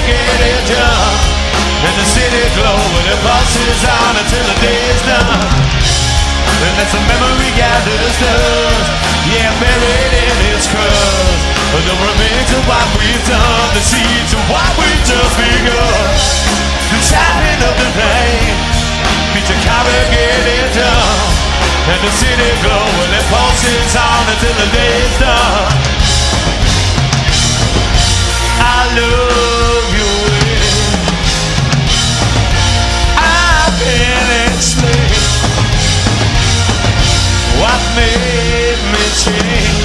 get it done. And the city glow when it passes on until the day is done. And that's a memory gathers dust, yeah, buried in its crust. The remains of what we've done, the seeds of what we've just begun. The shining of the rain, feature corrugated done. And the city glow when it pulses on until the day is done. I love you. I can't explain what made me change.